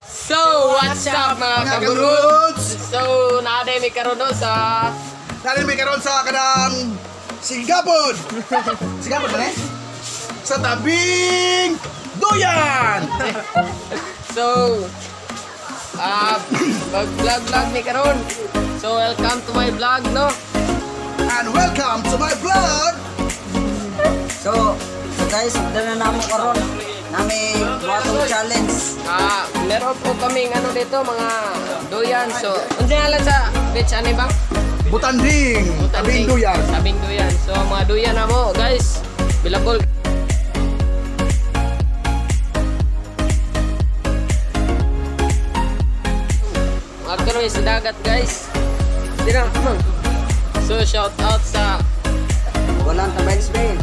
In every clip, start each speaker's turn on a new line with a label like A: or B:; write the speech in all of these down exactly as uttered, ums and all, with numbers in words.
A: So, what's up mga kaguruds? So, naaday may karon sa...
B: Naaday may karon sa kanang... Sigapod! Sigapod ba eh? Sa tabing... Duyan!
A: So... Ah, uh, mag-vlog-vlog may karon. So, welcome to my vlog, no?
B: And welcome to my vlog!
C: So, so guys, dala na namin karon. Nami watong challenge.
A: Ah, meron po kaming ano dito, mga duyan. So, unsa nga lang sa beach ani bang?
B: Butanding, tabing duyan.
A: Tabing duyan. So, mga duyan na mo, guys. Bilabol. Magkaroon sa dagat, guys. Di na, come on. So, shout out sa
C: Walang tabails bay.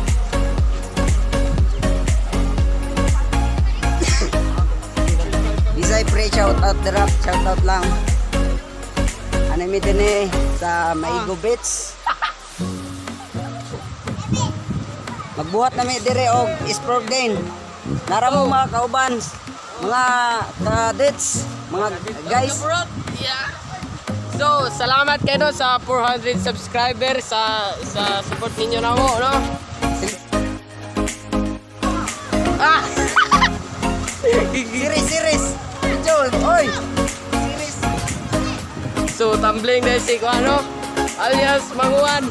C: Bisay pre, shout out the rap, shout out lang. Ano mi din eh, sa Maigo Beach. Magbuhat na mi dire og sport din. Nara mo mga kauban, mga kadets, mga guys.
A: Yeah. So, salamat kayo sa four hundred subscribers sa sa support ninyo na mo, no? Ah!
C: Series, series. Enjoy, oy. Series.
A: So, tumbling dahil si Kuano, alias Manguan.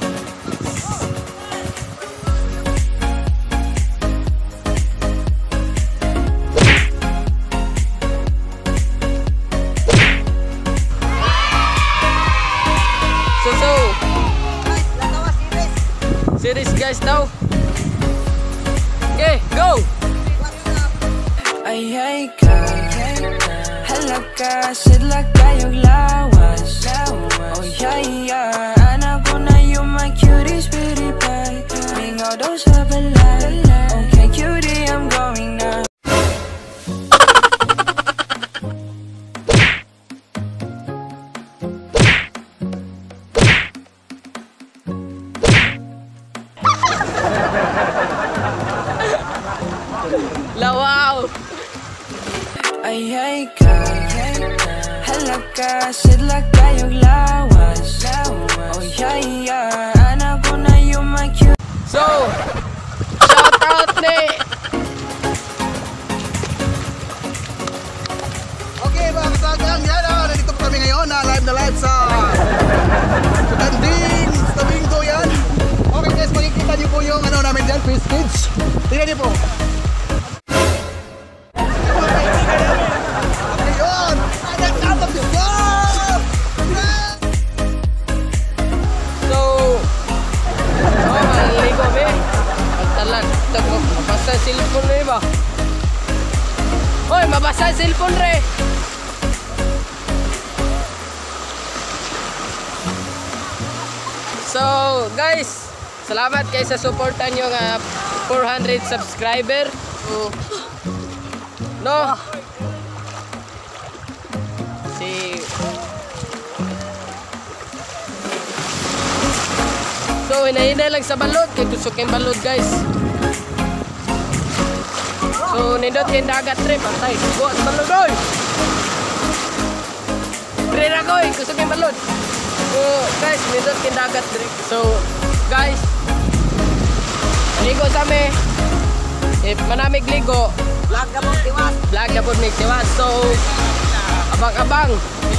A: So, so.
C: Guys, latawa series.
A: Series guys daw. Okay, go!
D: Ay ay ka, halaka, sila kayong lawas. Oh yeah yeah, anak ko na yung my cutie sweetie pie. Mingaw daw sa balay. Okay cutie, I'm going now.
A: Lawaw!
D: Ay ay ka, halaka, sila kayong lawas. Oh yeah yeah, anak ko na yung my cutie.
A: So, shout out ni
B: Okay mga kasagang, yan na, nandito po kami ngayon na live na live sa Butanding, tabing duyan. Okay guys, makikita niyo po yung ano namin dyan, fish kids. Tingnan niyo po.
A: mabasa ang cellphone re ba? Hoy, mabasa ang cellphone re. So, guys, salamat kayo sa suportan nyo nga four hundred subscriber. So, no? Si So, hinahinay lang sa balod. Kaya tusok yung balod, guys. So, nindot yung dagat trip. Antay, buhat balod, oy! Prira ko, eh. Kusok yung balod. So, guys, nindot yung dagat trip. So, guys, ligo sa me. If manamig ligo,
C: Vlog na po tiwas.
A: vlog na po may tiwas. So, abang-abang.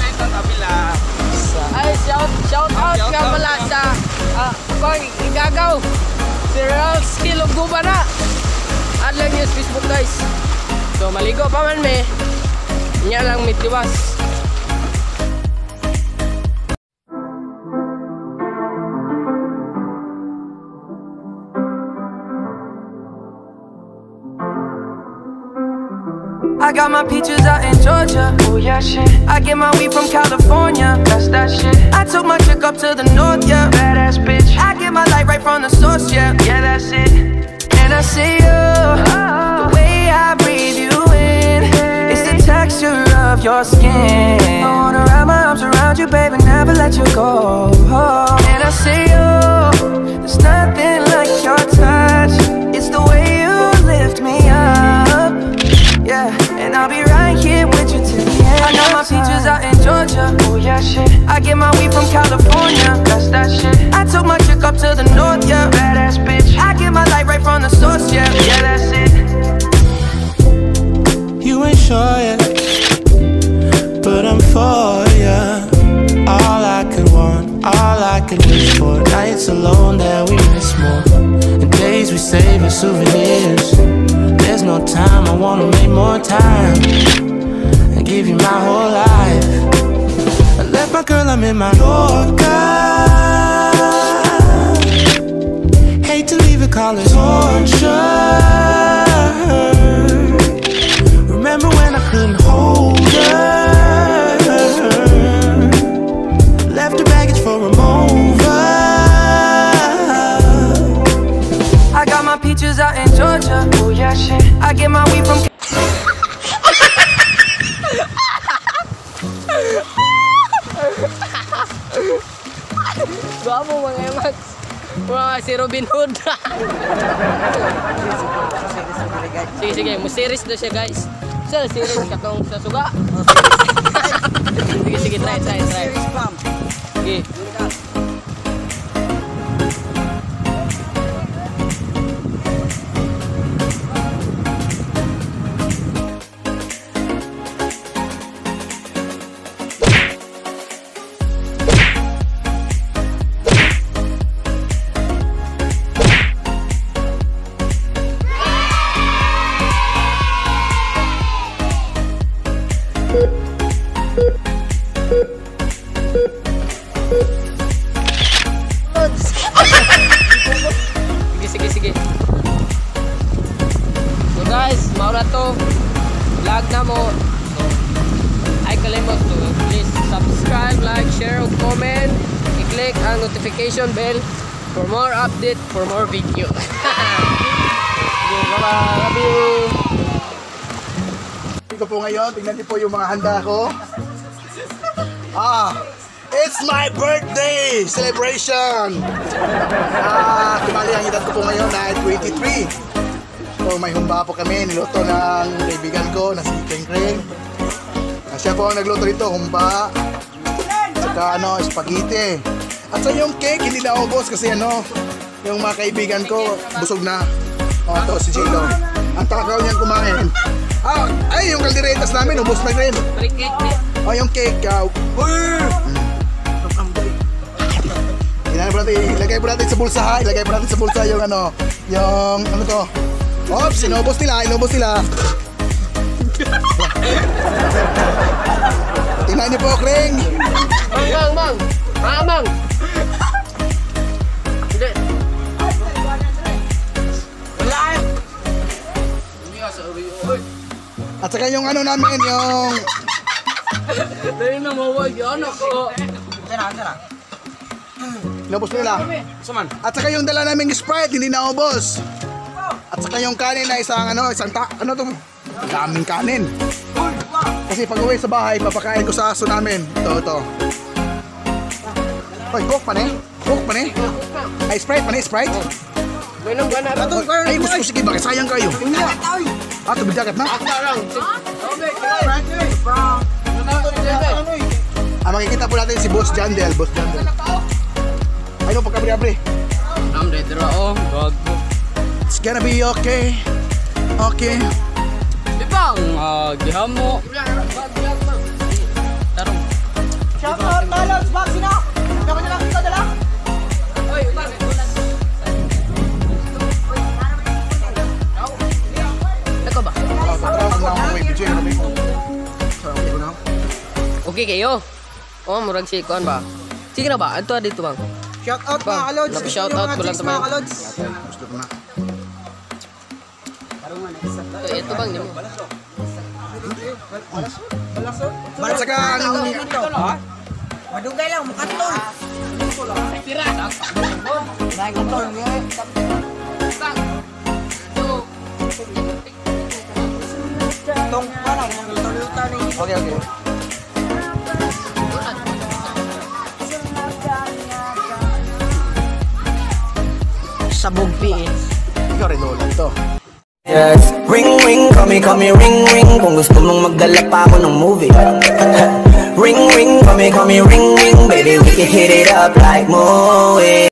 A: Ay, shout, shout out nga pala sa ah, pang igagaw si Realski Luguba na add lang yung Facebook guys. So maligo pa man me niya lang mitiwas.
D: I got my peaches out in Georgia. Oh yeah, shit. I get my weed from California. That's that shit. I took my chick up to the north, yeah. Badass bitch. I get my light right from the source, yeah. Yeah, that's it. And I see you, oh. The way I breathe you in. It's the texture of your skin. I wanna wrap my arms around you, baby, never let you go. Oh. And I see you, there's nothing like your touch. It's the way you lift me up. Yeah, and I'll be right here with you get my weed from California. That's that shit. I took my chick up to the north, yeah. Badass bitch. I get my light right from the source, yeah. Yeah, that's it.
E: You ain't sure yet, but I'm for ya. All I could want, all I could wish for. Nights alone that we miss more, and days we save as souvenirs. There's no time, I wanna make more time and give you my whole life. I left my girl, I'm in my Yorker. Hate to leave it, call it torture. Remember when I couldn't hold her? Left her baggage for a mover.
D: I got my peaches out in Georgia. Oh yeah, shit. I get my weed from.
A: Gwapo mga Emax. Mga si Robin Hood. Sige, sige. Musiris na siya, guys. Siya, series katong sa suga. Sige, sige. Try, try, try. Sige. Sige, sige, sige. So guys, maura to vlog na mo. So, ay kalimot to please subscribe, like, share, ug comment. I-click ang notification bell for more update, for more video. Okay, bye-bye. Love you.
B: Ito po ngayon, tingnan niyo po yung mga handa ko. Ah, it's my birthday celebration! Ah, kumali ang edad ko po ngayon na twenty-three. So may humba po kami, niluto ng kaibigan ko na si Kreng Kreng. Ah, siya po ang nagluto dito, humba, saka ano, spaghetti. At sa yung cake, hindi na ubos kasi ano, yung mga kaibigan ko, busog na. O, ito si Chilo. Ang takaw niyang kumain. Ah, ay, yung kalderetas namin, ubos na rin. O, yung cake, uh, ilagay po natin, ilagay po natin sa bulsa ha, ilagay po natin sa bulsa yung ano, yung ano to. Oops, inubos nila, inubos nila. Tingnan niyo po, Kreng.
A: Mang, mang, mang. Mang, mang. Hindi. Wala eh.
B: At saka yung ano namin, yung
A: Dahil na mawag yun ako.
B: inubos nila. At saka yung dala naming Sprite, hindi naubos. At saka yung kanin na isang ano, isang ta, ano to? Daming kanin. Kasi pag uwi sa bahay, papakain ko sa aso namin. Ito, ito. Hoy, coke pa ne? Coke pa ne? Ay, Sprite pa ne? Sprite?
A: Ganun ba na?
B: Ay, gusto ko sige, bakit sayang kayo? Ah, tubig dagat na? Ah, makikita po natin si Boss Jandel. Boss Jandel. Ay, no, pagkabri-abri.
A: I'm ready to oh, God.
B: It's gonna be okay. Okay.
A: Di ba? Ang uh, giham mo. Tarong.
C: Shout out, Malons, Baxina! Ikaw na lang ito, dala?
A: Oy, bakit? Ito ba? Okay kayo? Oh, murag si Kuan ba? Sige na ba? Ito dito bang?
C: Shout out,
A: Bang,
C: mga kalods!
A: napa-shoutout ko lang sa mga-
C: kalods!
B: Gusto ko na.
A: Eh, ito bang yun?
B: At saka ang
C: Madugay lang, makatol!
A: Tira!
C: Dahil katol, Tong, parang, luta-luta na yun.
B: okay, okay.
C: Sabog P S.
B: Ikaw rin ulan to.
F: Yes. Ring ring, call me, call me ring ring. Kung gusto mong magdala pa ako ng movie. Ring ring, call me, call me ring ring, baby. we can hit it up like Moe.